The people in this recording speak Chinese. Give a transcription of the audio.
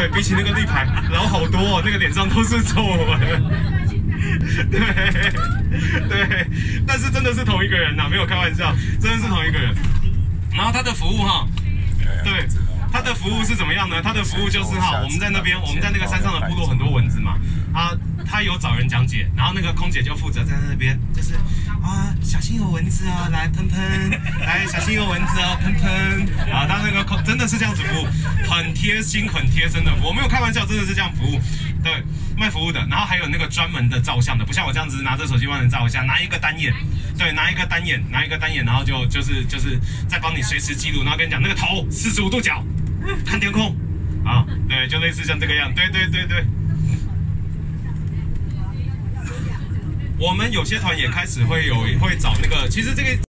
对比起那个立牌老好多哦，那个脸上都是皱纹。对，但是真的是同一个人呐，没有开玩笑，真的是同一个人。然后他的服务哈，对，他的服务是怎么样呢？他的服务就是哈，我们在那边，我们在那个山上的部落很多蚊子嘛，他有找人讲解，然后那个空姐就负责在那边，就是小心有蚊子哦，来喷喷，来小心有蚊子哦，喷喷啊，他那个真的是这样子服务，很贴心、很贴身的服务，我没有开玩笑，真的是这样服务，对，卖服务的，然后还有那个专门的照相的，不像我这样子拿着手机帮你照一下，拿一个单眼，对，拿一个单眼，然后就是再帮你随时记录，然后跟你讲那个头45度角，看天空，啊，对，就类似像这个样，对。我们有些团也开始会找那个，其实这个。